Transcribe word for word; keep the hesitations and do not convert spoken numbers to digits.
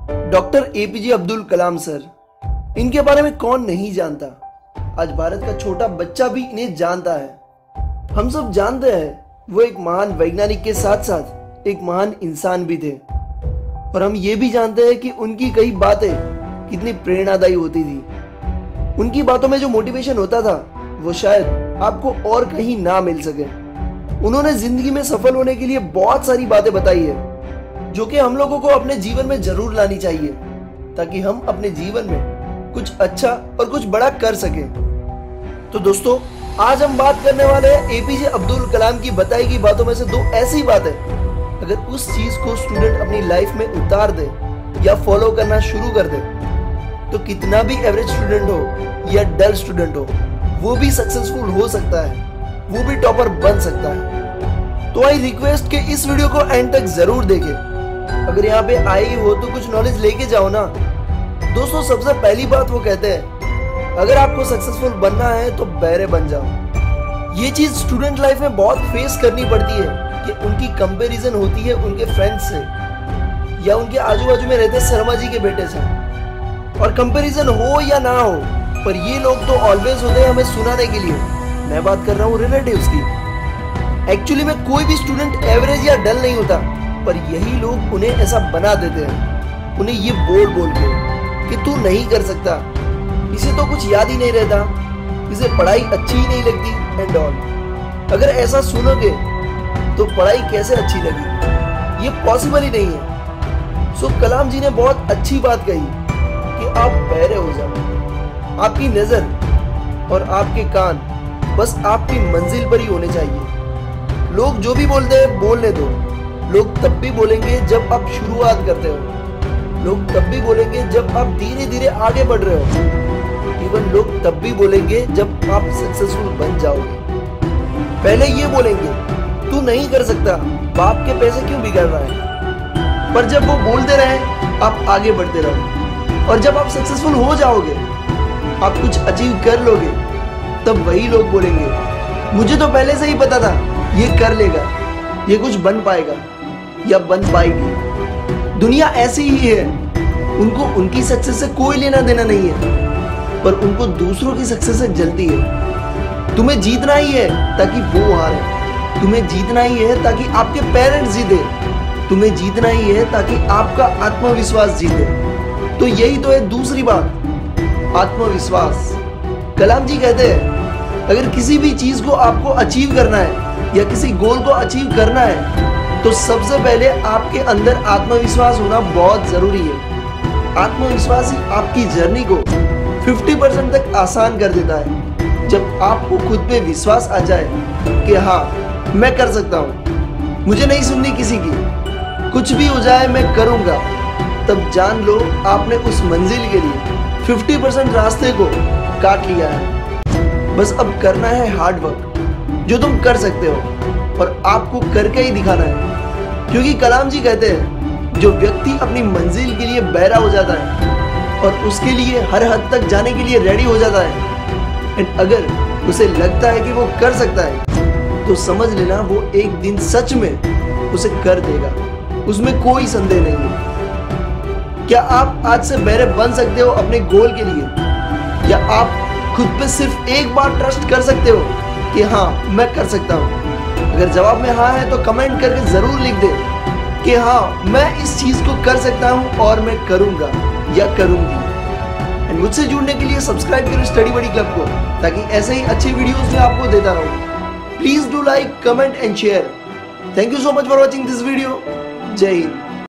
Doctor APJ Abdul Kalam sir, इनके बारे में कौन नहीं जानता। आज भारत का छोटा बच्चा भी इन्हें जानता है। हम सब जानते हैं वो एक महान वैज्ञानिक के साथ साथ एक महान इंसान भी थे, और हम ये भी जानते हैं कि उनकी कई बातें कितनी प्रेरणादायी होती थी। उनकी बातों में जो मोटिवेशन होता था वो शायद आपको और कहीं ना मिल सके। उन्होंने जिंदगी में सफल होने के लिए बहुत सारी बातें बताई है जो कि हम लोगों को अपने जीवन में जरूर लानी चाहिए, ताकि हम अपने जीवन में कुछ अच्छा और कुछ बड़ा कर सके। तो दोस्तों, आज हम बात करने वाले हैं एपीजे अब्दुल कलाम की बताई गई बातों में से दो ऐसी बातें, अगर उस चीज को स्टूडेंट अपनी लाइफ में उतार दे या फॉलो करना शुरू कर दे तो कितना भी एवरेज स्टूडेंट हो या डल स्टूडेंट हो, वो भी सक्सेसफुल हो सकता है, वो भी टॉपर बन सकता है। तो आई रिक्वेस्ट के इस वीडियो को एंड तक जरूर देखें। अगर यहाँ पे आई हो तो कुछ नॉलेज लेके जाओ ना। दोस्तों, सबसे पहली बात वो कहते हैं, अगर आपको सक्सेसफुल बनना है तो बहरे बन जाओ। ये चीज स्टूडेंट लाइफ में बहुत फेस करनी पड़ती है कि उनकी कंपैरिजन होती है उनके फ्रेंड्स से या उनके आजू बाजू में रहते शर्मा जी के बेटे से। और कंपैरिजन हो या ना हो, पर ये लोग तो ऑलवेज होते हैं हमें सुनाने के लिए। मैं बात कर रहा हूँ रिलेटिव्स की। एक्चुअली में कोई भी स्टूडेंट एवरेज या डल नहीं होता, पर यही लोग उन्हें ऐसा बना देते हैं, उन्हें ये बोल बोल के कि तू नहीं कर सकता, इसे तो कुछ याद ही नहीं रहता, इसे पढ़ाई अच्छी ही नहीं लगती एंड ऑल। अगर ऐसा सुनोगे तो पढ़ाई कैसे अच्छी लगी, ये पॉसिबल ही नहीं है। सो कलाम जी ने बहुत अच्छी बात कही कि आप बहरे हो जाओ। आपकी नजर और आपके कान बस आपकी मंजिल पर ही होने चाहिए। लोग जो भी बोलते हैं बोलने दो। लोग तब भी बोलेंगे जब आप शुरुआत करते हो। लोग तब भी बोलेंगे जब आप धीरे धीरे आगे बढ़ रहे हो। इवन लोग तब भी बोलेंगे जब आप सक्सेसफुल बन जाओगे। पहले ये बोलेंगे तू नहीं कर सकता, बाप के पैसे क्यों बिगाड़ रहा है। पर जब वो बोलते रहे आप आगे बढ़ते रहो, और जब आप सक्सेसफुल हो जाओगे, आप कुछ अचीव कर लोगे, तब वही लोग बोलेंगे मुझे तो पहले से ही पता था ये कर लेगा, ये कुछ बन पाएगा या बन पाएगी। दुनिया ऐसी ही है, उनको उनकी सक्सेस से कोई लेना देना नहीं है, पर उनको दूसरों की सक्सेस से जलती है। तुम्हें जीतना ही है ताकि वो हारे, तुम्हें जीतना ही है ताकि आपके पेरेंट्स जीते, तुम्हें जीतना ही है ताकि आपका आत्मविश्वास जीते। तो यही तो है दूसरी बात, आत्मविश्वास। कलाम जी कहते हैं अगर किसी भी चीज को आपको अचीव करना है या किसी गोल को अचीव करना है तो सबसे पहले आपके अंदर आत्मविश्वास होना बहुत जरूरी है। आत्मविश्वास ही आपकी जर्नी को पचास परसेंट तक आसान कर देता है। जब आपको खुद पे विश्वास आ जाए कि हाँ मैं कर सकता हूँ, मुझे नहीं सुननी किसी की, कुछ भी हो जाए मैं करूँगा, तब जान लो आपने उस मंजिल के लिए पचास परसेंट रास्ते को काट लिया है। बस अब करना है हार्ड वर्क, जो तुम कर सकते हो, और आपको करके ही दिखाना है। क्योंकि कलाम जी कहते हैं जो व्यक्ति अपनी मंजिल के लिए बहरा हो जाता है और उसके लिए हर हद तक जाने के लिए रेडी हो जाता है, एंड अगर उसे लगता है कि वो कर सकता है, तो समझ लेना वो एक दिन सच में उसे कर देगा, उसमें कोई संदेह नहीं है। क्या आप आज से बहरे बन सकते हो अपने गोल के लिए, या आप खुद पे सिर्फ एक बार ट्रस्ट कर सकते हो कि हाँ मैं कर सकता हूँ? अगर जवाब में हाँ है तो कमेंट करके जरूर लिख दे कि हाँ मैं इस चीज को कर सकता हूँ और मैं करूंगा या करूंगी। एंड मुझसे जुड़ने के लिए सब्सक्राइब करो स्टडी बडी क्लब को, ताकि ऐसे ही अच्छे वीडियोस मैं आपको देता रहूं। Please do like, comment and share. Thank you so much for watching this video. जय हिंद।